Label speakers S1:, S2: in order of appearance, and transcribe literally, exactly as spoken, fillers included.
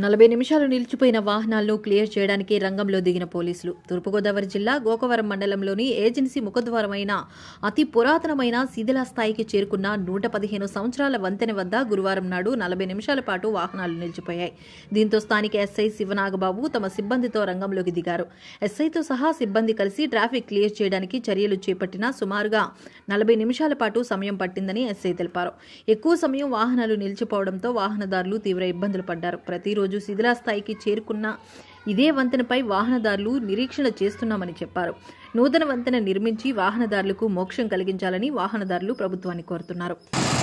S1: నలభై నిమిషాలు నిలిచిపోయిన వాహనాలను క్లియర్ చేయడానికి రంగంలో దిగిన పోలీసులు. తూర్పుగోదావరి జిల్లా గోకవరం మండలంలోని ఏజెన్సీ ముఖద్వారమైన అతి పురాతనమైన శిథిల స్థాయికి చేరుకున్న నూట పదిహేను సంవత్సరాల వంతెన వద్ద గురువారం నాడు నలభై నిమిషాల పాటు వాహనాలు నిలిచిపోయాయి. దీంతో స్థానిక ఎస్ఐ శివనాగబాబు తమ సిబ్బందితో రంగంలోకి దిగారు. ఎస్ఐతో సహా సిబ్బంది కలిసి ట్రాఫిక్ క్లియర్ చేయడానికి చర్యలు చేపట్టినా సుమారుగా నలభై నిమిషాల పాటు సమయం పట్టిందని ఎస్ఐ తెలిపారు. ఎక్కువ సమయం వాహనాలు నిలిచిపోవడంతో వాహనదారులు తీవ్ర ఇబ్బందులు పడ్డారు. ప్రతిరోజు రోజు శిథిలాస్థాయికి చేరుకున్న ఇదే వంతెనపై వాహనదారులు నిరీక్షణ చేస్తున్నామని చెప్పారు. నూతన వంతెన నిర్మించి వాహనదారులకు మోక్షం కలిగించాలని వాహనదారులు ప్రభుత్వాన్ని కోరుతున్నారు.